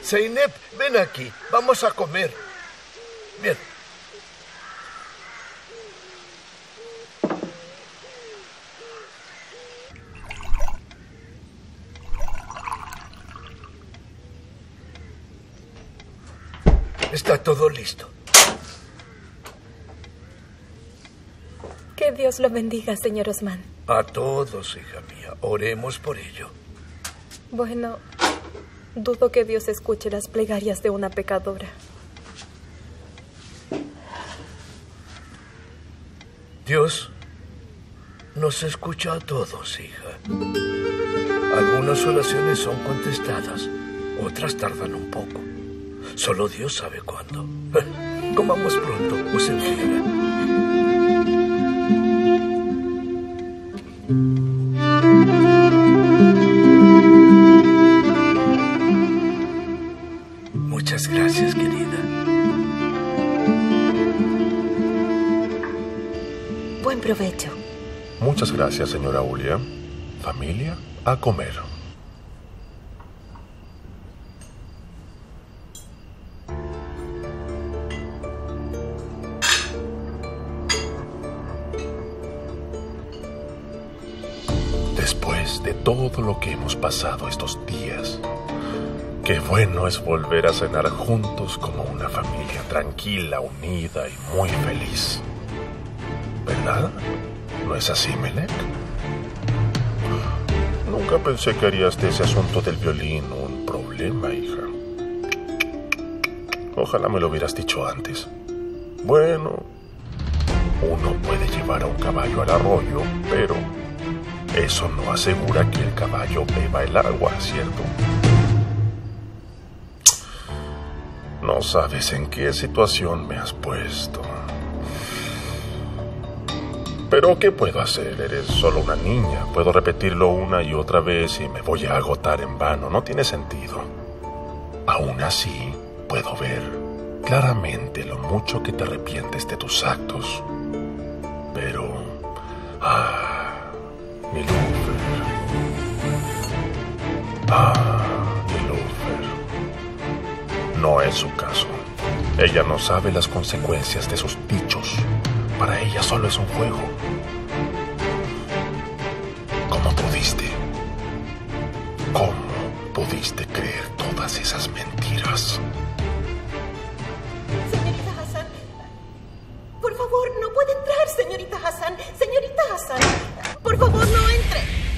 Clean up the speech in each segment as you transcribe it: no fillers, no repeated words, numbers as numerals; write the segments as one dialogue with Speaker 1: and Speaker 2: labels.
Speaker 1: Zeynep, ven aquí. Vamos a comer. Bien. Está todo listo.
Speaker 2: Que Dios lo bendiga, señor Osman.
Speaker 1: A todos, hija mía. Oremos por ello.
Speaker 2: Bueno, dudo que Dios escuche las plegarias de una pecadora.
Speaker 1: Dios nos escucha a todos, hija. Algunas oraciones son contestadas, otras tardan un poco. Solo Dios sabe cuándo. Comamos pronto o se enfriará. Muchas gracias, querida.
Speaker 2: Buen provecho.
Speaker 3: Muchas gracias, señora Ulia. Familia, a comer. Después de todo lo que hemos pasado estos días, qué bueno es volver a cenar juntos como una familia tranquila, unida y muy feliz. ¿Verdad? ¿No es así, Melek? Nunca pensé que harías de ese asunto del violín un problema, hija. Ojalá me lo hubieras dicho antes. Bueno, uno puede llevar a un caballo al arroyo, pero eso no asegura que el caballo beba el agua, ¿cierto? No sabes en qué situación me has puesto. Pero ¿qué puedo hacer? Eres solo una niña. Puedo repetirlo una y otra vez y me voy a agotar en vano. No tiene sentido. Aún así, puedo ver claramente lo mucho que te arrepientes de tus actos. Pero... Nilüfer. Nilüfer. No es su caso. Ella no sabe las consecuencias de sus dichos. Para ella solo es un juego. ¿Cómo pudiste? ¿Cómo pudiste creer todas esas mentiras?
Speaker 2: Señorita Hassan, por favor, no puede entrar, señorita Hassan. Señorita Hassan, por favor, no entre.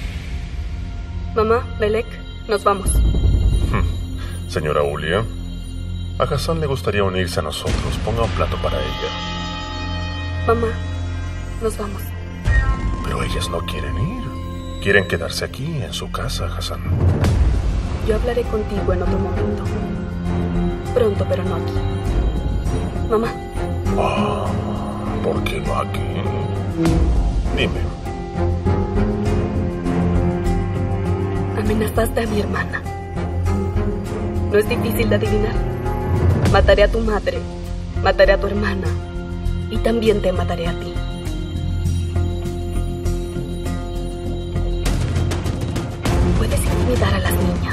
Speaker 2: Mamá, Melek, nos vamos.
Speaker 3: Señora Ulia, a Hassan le gustaría unirse a nosotros. Ponga un plato para ella.
Speaker 2: Mamá, nos vamos.
Speaker 3: Pero ellas no quieren ir. Quieren quedarse aquí, en su casa, Hassan.
Speaker 2: Yo hablaré contigo en otro momento. Pronto, pero no aquí. Mamá.
Speaker 3: ¿Por qué no aquí? Dime.
Speaker 2: Amenazaste a mi hermana. No es difícil de adivinar. Mataré a tu madre, mataré a tu hermana y también te mataré a ti. Puedes intimidar a las niñas,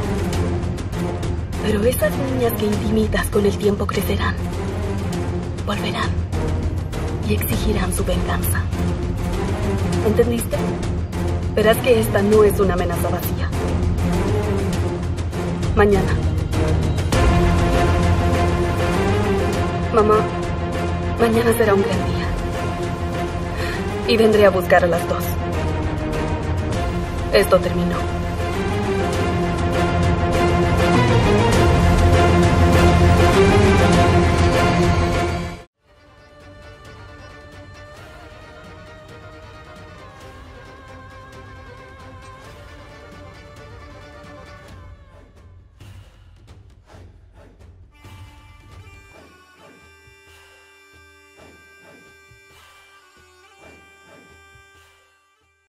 Speaker 2: pero esas niñas que intimidas con el tiempo crecerán, volverán y exigirán su venganza. ¿Entendiste? Verás que esta no es una amenaza vacía. Mañana. Mamá, mañana será un gran día. Y vendré a buscar a las dos. Esto terminó.